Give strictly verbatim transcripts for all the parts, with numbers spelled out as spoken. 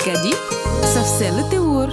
Kadi saf sell te wóor.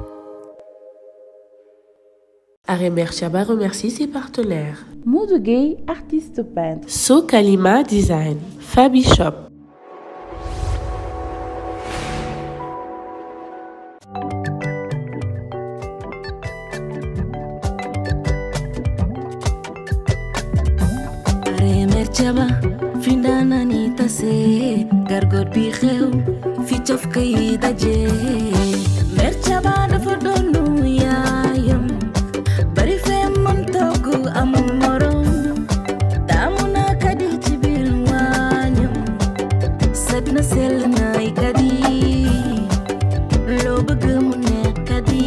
Aremer Chaba remercie ses partenaires. Modou Gueye, artiste peintre. So Kalima Design. Fabi Shop. Aremer Chaba findana ni tase gargot bi xew fi cof kay daje Mer Chaba dafa doonu yaayam bari fe man togu amul morom taamu na Kadi ci biir waañam set na sell nay Kadi loo bëgg mu ne Kadi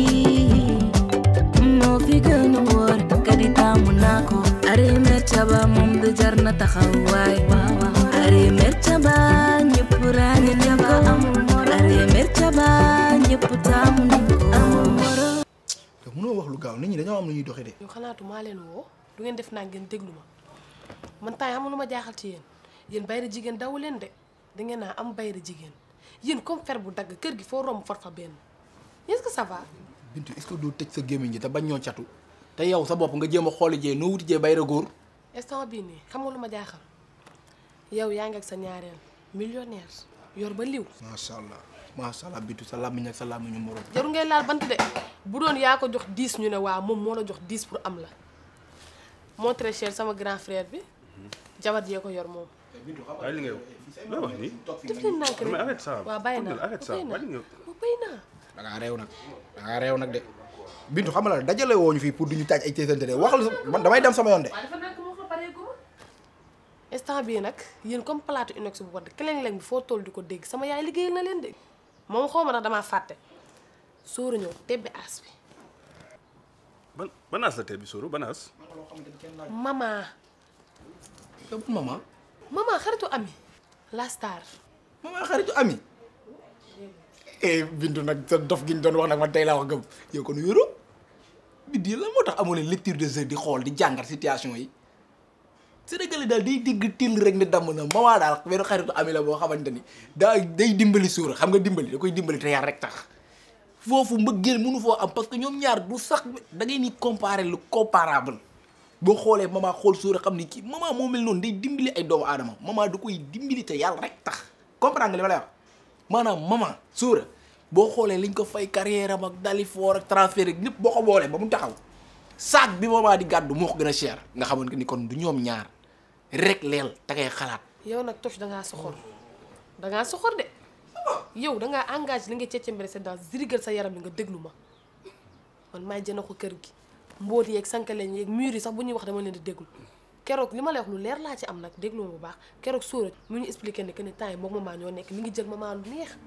moo fi gën a wóor Kadi taamu naa ko Aremer Chaba moom du jar na taxawaay Aremer Chaba ñëpp ràññe ko amul morom Aremer Chaba ñëpp taamu nañ ko amul morom. yow mënoo wax lu gaaw nit ñi dañoo am lu ñuy doxee de. yow xalaatu maa leen woo du ngeen def naa ngeen déglu ma man tay xam lu ma jaaxal ci yéen yéen bayra jigéen dawu leen de da ngeen naa am bayra jigéen yéen comme fer bu dagg kër gi foo romb fot fa benn est-ce que ça va. Bintu est-ce que doo tëj sa gémmiñ ji te bañ ñoo catu te yow sa bopp nga jéem a xooli jee noo wuti jee bayra góor. instant bii nii xam nga lu ma jaaxal yow yaa ngi ak sa ñaareel millionnaire yor ba liw. macha allah macha allah Bintu sa làmmiñ ak sa làmmiñu morom. jaru ngay laal bant de bu doon yaa ko jox dix ñu ne waaw moom moo la jox dix pour am la mon très cher sama grand frère bi jabar jee ko yor moom. waaye li ngay loo wax nii. def leen nànk rek mais arrête ça. waaw bàyyi naa arrête ça bàyyi naa bàyyi naa. da ngaa réew nag da ngaa réew nag de Bintu xam nga la dajale woo ñu fii pour duñu taaj ay teesante de waxal man damay dem sama yoon de. instant bii nag yéen comme plateau inox bu wadd keleng-leng bi foo toll di ko dégg sama yaay liggéeyal na leen de moom xaw ma ndax damaa fàtte sóoru ñëw tebbi aas bi. ban banaas la tebbi sóoru banaas. mama. yow mama. mama xaritu ami la star. mama xaritu ami. eh Bintu nag sa dof gi ñu doon wax nag man tey laa wax gëm yow kon yoroo biddi la moo tax amoo leen lecture de jeu di xool di jàngat situation yi. Sénégalais daal day dégg till rek ne damm na mama daal benn xaritu ami la boo xamante ni daa day dimbali suura xam nga dimbali da koy dimbali te yar rek tax foofu mbëggeel mënu foo am parce que ñoom ñaar du sax da ngay ni comparer lu comparable boo xoolee mama xool suura xam ni kii mama moo mel noonu day dimbali ay doomu aadama mama da koy dimbali te yàlla rek tax comprendre nga li ma lay wax maanaam mama suura boo xoolee liñ ko fay carrière am ak dalifoor ak transfert ak lépp boo ko boolee ba mu taxaw sac bi mama di gàddu moo ko gën a cher nga xamante ni kon du ñoom ñaar rek leel da ngay xalaat. yow nag Toch dangaa soxor dangaa soxor de yow dangaa engagé li nga cecce mbere sa dans zirigal sa yaram li nga déglu ma man maay jëna ko kër gi mbóot yeeg sankaleñ yeeg mur yi sax bu ñuy wax dama leen di déglu keroog li ma lay wax lu leer laa ci am nag déglu ma bu baax keroog sóora mu ñu expliqué ne que ne temps yi moom maman ñoo nekk mi ngi jël maman lu neex.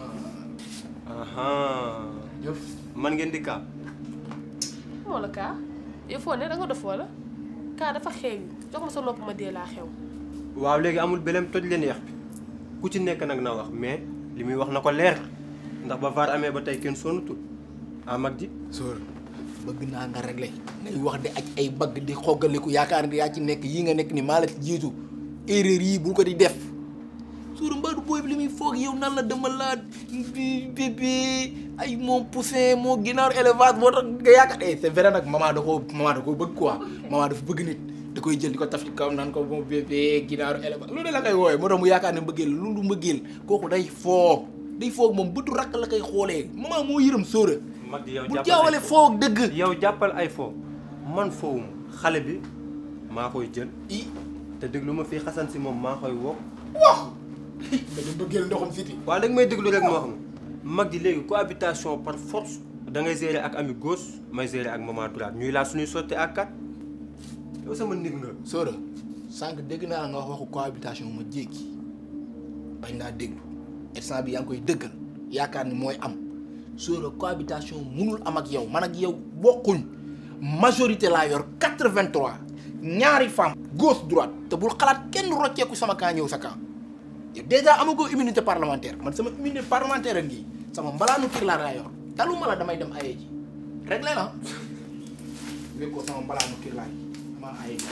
man ngeen di kaa. moo la kaa yow foo ne da nga dof wala kaa dafa xeew jox ma sa nopp ma dee laa xew. waaw léegi amul belem toj leen yax bi ku ci nekk nag na wax mais li muy wax na ko leer ndax ba vaar amee ba tey kenn sonnutul ah mag ji. sóor bëgg naa nga réglé ngay wax di aj ay bagg di xoggaliku yaakaar ni yaa ci nekk yii nga nekk ni maa la ci jiitu erreur yii bul ko di def sóor mbaadu booy bi li muy foog yow nan la dama laa bébé ay moom poussin moo ginnaaw élevage moo tax nga yaakaar eh c'est vrai nag maman da koo maman da koo bëgg quoi maman dafa bëgg nit da koy jël di ko taf ci kawam naan ko moom bébé ginnaaru élevage loolu la koy woowee moo tax mu yaakaar ne mbëggeel lu lu mbëggeel kooku day foog day foog moom bëtu rakk la koy xoolee maman moo yërëm sóora mag ji yow bu jaawale foog dëgg yow jàppal ay foo man foowum xale bi maa koy jël i te déglu ma fii xasan si moom maa koy woo wax da di mbëggeel ndoxum siti waaw danga may déglu rek ma wax ma mag ji léegi cohabitation par force da ngay gérer ak ami gauche may gérer ak maman droite ñuy laa suñuy sotti ak kat yow sama nit nga sóora sànq dégg naa nga wax waxu cohabitation ma jéggi bañ naa déglu instant bi yaa ngi koy dëggal yaakaar ni mooy am sóora cohabitation munul am ak yow man ak yow bokkuñ majorité laa yor quatre-vingt-trois ñaari femme gauche droite te bul xalaat kenn rocceeku sama camp ñëw sa camp yow déjà amagoo immunité parlementaire man sama immunité parlementaire ak ngi sama mbalaanu kii laa daa yor taluma la damay dem aye ji réglé na wéeg ko sama mbalaanu kii laa dama aye ji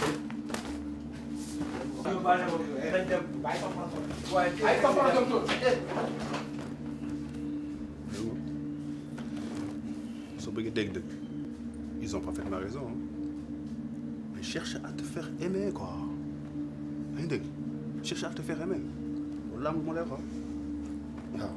bëggee dégg-dégg ils ont parfaitement raison hein. Mais cherche à te faire aimer quoi yaa ngi dégg cherche à te faire aimer loolu laa moo lay wax waaw.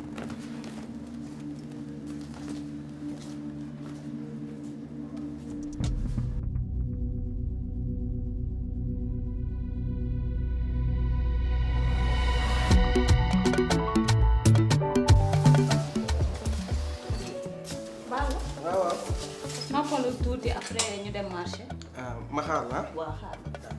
après ñu dem marché. ah ma xaar la. waaw xaar.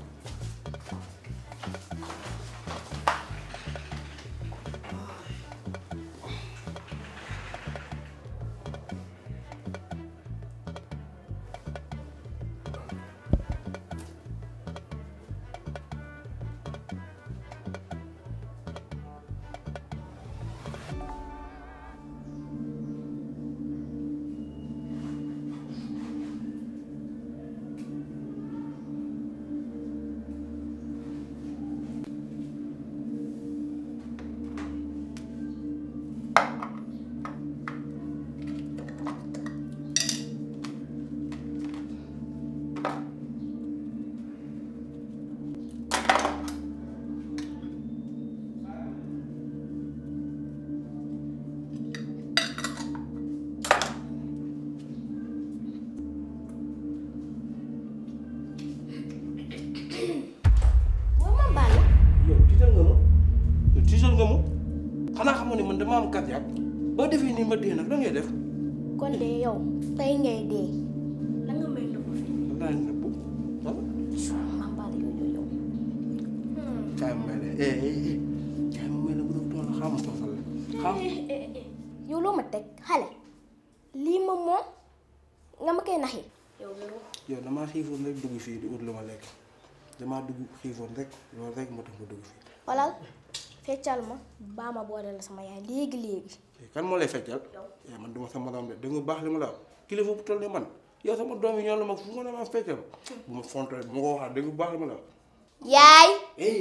man dama am cardiaque boo defee nii ma dee nag da ngay def. kon de yow tey ngay dee la nga may nëbbu fi. lan laa nëbbu ah. maa mbaale yow yow yow. kaay ma may la eh eh kaay ma may la bu doon tool xam nga soxal la xam. yow loo ma teg xale lii ma moom nga ma koy naxi. yow yow. yow damaa xiifoon rek dugg fii di ut lu ma lekk damaa dugg xiifoon rek loolu rek moo tax ma dugg fii. walal feccal ma baa ma boole la sama yaay léegi léegi. kan moo lay feccal. yow man duma sama doom de da nga baax li ma la wax kilifa bu toll ni man yow sama doom yi ñoo la mag fu ma la ma feccal bu ma fontoo bu ma ko waxaat da nga baax li ma la wax. yaay. eh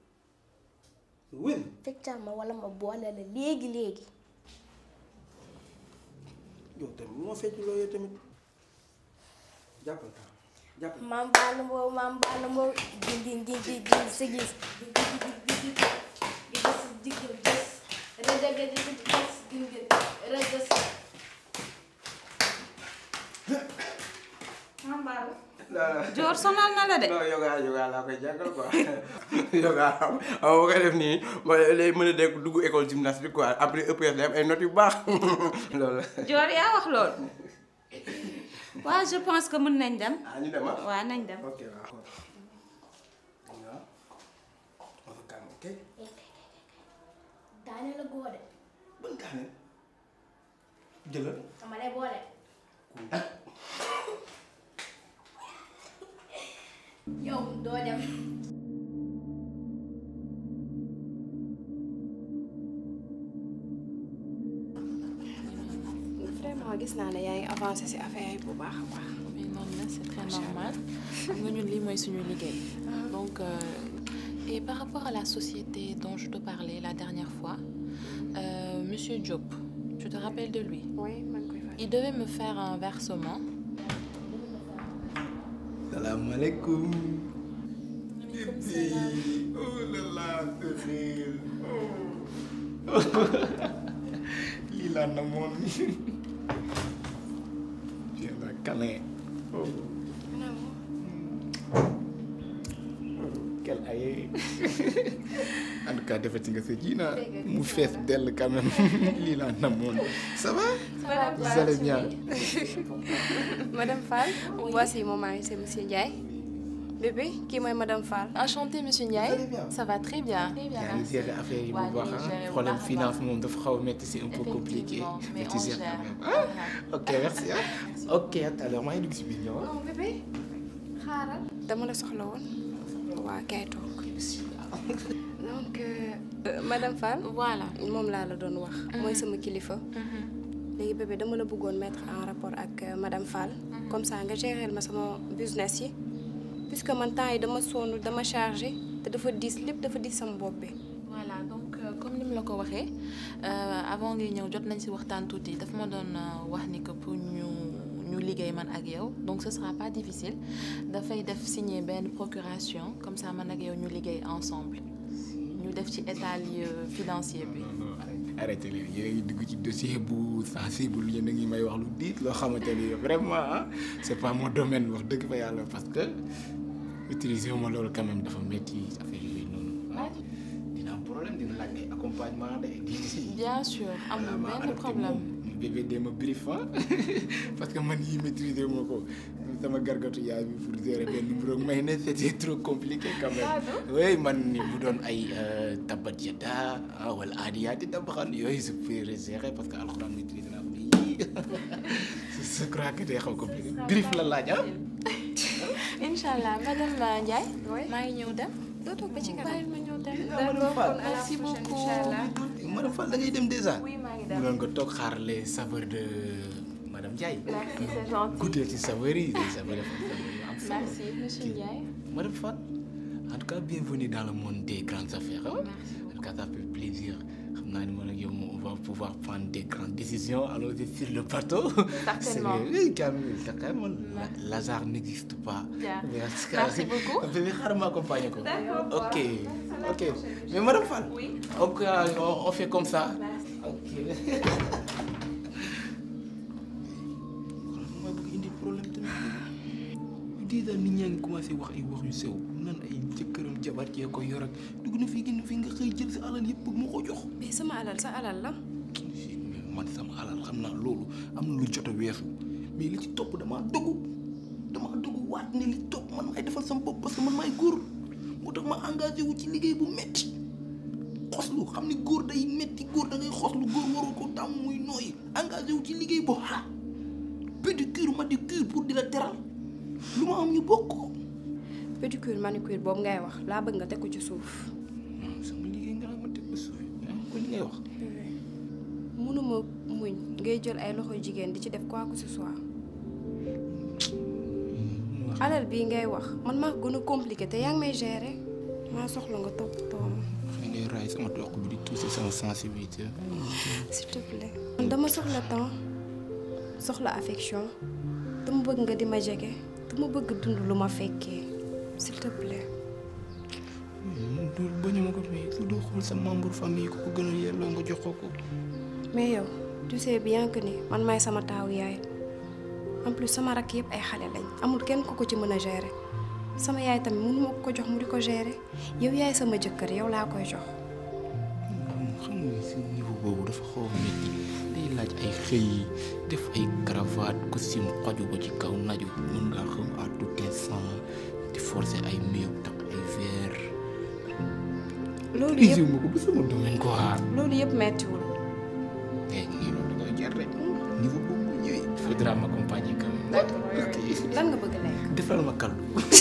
wér. feccal ma wala ma boole la léegi léegi. yow tamit moo fecc loo yow tamit jàppal ka jàppal. maam Balla Mbow maam Balla Mbow gin gin gin gin gin si gis. Joor sonal na la de. non yoga yoga laa koy jàngal quoi yoga xam nga boo koy def nii mooy lay mën a dégg dugg école gymnastique quoi après E P S day am ay notes yu baax loolu. Joor yaa wax loolu. waaw je pense que mën nañ dem. ah ñu dem ah. waaw nañ dem. ok waaw. waaw. on se calme ok. daane la góode. ban daane. jëlal. dama lay boole. yow doo dem. vraiment gis naa ne yaa ngi avancé ci affaire yi bu baax a baax. mais non là c'est très normal. nga ñun lii mooy suñu liggéey. donc euh, et par rapport à la société dont je te parlais la dernière fois euh, monsieur Diop tu te rappelles de lui. oui maa ngi koy fay. il devait me faire un versement. salaamaaleykum. oh là là lii laa namoon. je la câlin. quel aye. en tout cas defati nga sa ji na mu fees dell quand même lii laa namoon. ça va. vous allez bien. Madame Fall. voici mon mari c'est monsieur Ndiaye. bébé kii mooy Madame Fall. enchanté monsieur Ndiaye. ça va très bien. yaa ngi gérer affaire yi bu baax ah problème finance moom dafa xaw a métti c'est un peu compliqué. mais tu gères quand même ah ok merci ah. ok à tout à l'heure maa ngi dugg si biir ñëw. non bébé xaaral. dama la soxla woon. waa kay toog. donc euh, Madame Fall. voilà moom laa la doon wax. mooy sama kilifa. léegi bébé dama la bëggoon mettre en rapport ak Madame Fall. comme ça nga gérer ma sama business yi. puisque man temps yi dama sonn dama chargé te dafa diis lépp dafa diis sama bopp bi. voilà donc euh, comme ni mu la ko waxee avant ngay ñëw jot nañ ci waxtaan tuuti daf ma doon wax ni que pour ñu ñu liggéey man ak yow donc ce sera pas difficile dafay def signer benn procuration comme ça man ak yow ñu liggéey ensemble ñu def ci état financier bi. arrêtez leen yéen a ngi dugg ci dossier bu sensible yéen a ngi may wax lu diit loo xamante ni vraiment ah c'est pas mon domaine wax dëgg fa yàlla parce que utiliser wu ma loolu quand même dafa métti affaire yooyu noonu. dina am problème dina laaj ay accompagnement de. bien sûr amul benn problème. bébé dee ma brief parce que man yi maîtriser wu ma ko sama gargatu yaay bi pour gérer benn numéro may ne c'était trop compliqué quand même. oui man ni bu doon ay tabat jada wala aadiyaati dabaxan yooyu je peux gérer parce que alxuraan maîtriser naa ko nii je crois que day xaw compliqué brief la laaj ah. Inch'Allah madame Ndiaye. maa ngi ñëw dem. doo toog ba ci kanam bàyyi ma ñëw dem. merci beaucoup. Madame Fall da ngay dem déjà. oui maa ngi dem mu doon nga toog xaar les saveurs de Madame Ndiaye. merci c'est gentil. goûter ci saveurs yi les saveurs merci monsieur Ndiaye. Madame Fall en tout cas bienvenue dans le monde des grandes affaires. merci en tout cas ça fait plaisir xam naa ni man ak yow on va pouvoir prendre des grandes décisions alors sur le plateau. certainement oui carrément Lazare n'existe pas. merci beaucoup. bébé xaaral ma accompagner ko. d'accord ok ok mais Madame Fall. oui ok on fait comme ça. ok. ma bëgg indi problème tamit déjà nit ñaa ngi commencé wax ay wax yu sew nan ay jëkkëram jabar cee ko yor ak dugg na fii gën fii nga xëy jël sa alal yëpp bëgg ma ko jox. mais sama alal sa alal la. man sama alal xam naa loolu am na lu jot a weesu mais li ci topp damaa dogu damaa dogu waat ne li topp man maay defal sama bopp parce que man maay góor moo tax ma engagé wu ci liggéey bu metti xoslu xam ni góor day metti góor da ngay xoslu góor waroo ko tàmm muy nooyi engagé wu ci liggéey bu xaar pédicure manucure pour di la teral lu ma am ñu bokk. pédicure manucure boobu ngay wax laa bëgg nga teg ko ci suuf. sama liggéey nga ma teg ko suuf ko li ngay wax. mënuma muñ ngay jël ay loxo jigéen di ci def quoi que ce soit. alal bii ngay wax man maa gën a compliqué te yaa ngi may gérer maa soxla nga topp toom. xëy ngay raay sama dox bi di toucher sama sensibilité. s'il te plaît. dama soxla temps soxla affection dama bëgg nga di ma jege dama bëgg dund lu ma fekkee s'il te plaît. loolu bañu ma ko mais su doo xool sa membre famille ko ko gën a yelloo nga jox ko ko. mais yow tu sais bien que ni man maay sama taawu yaay en plus sama rakk yëpp ay xale lañ amul kenn ku ko ci mën a gérer sama yaay tamit mënu ma ko jox mu di ko gérer yow yaay sama jëkkër yow laa koy jox. xam nga si niveau boobu dafa xaw a métti day laaj ay xëy def ay cravate costume xoju ba ci kaw naju mën ngaa xam à tout instant di forcer ay meew takk ay verre. loolu yëpp ma ko ba sama domaine ko xaar. loolu yëpp méttiwul. nii loolu da ngay jar rek niveau boobu mu ñëwee. il faudra m'accompagner quand même. ok lan nga bëgg lekk. defal ma kaldu.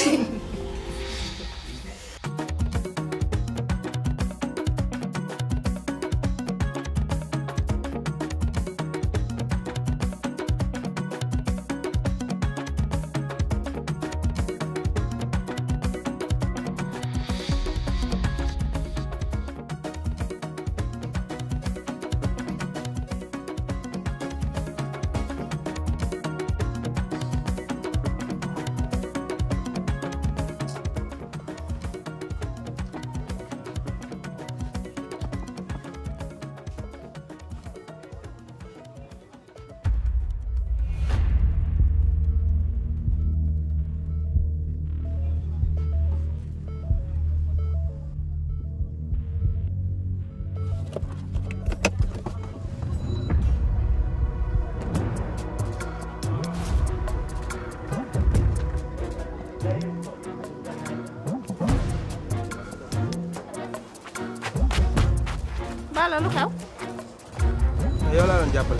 Bala lu xew. yow laa doon jàppale.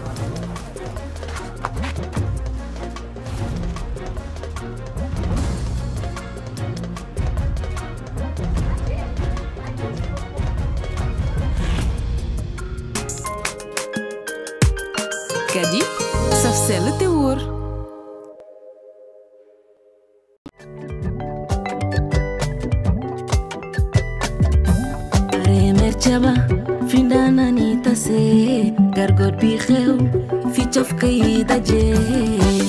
Kadi saf sell te wóor. Remer Chaba findana ni tase gargot bi xew fi cof kay daje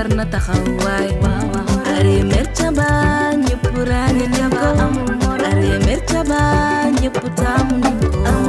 jar na taxawaay are mertaba ñëpp ràññe nañ ko are mertaba ñëpp taamu nañ ko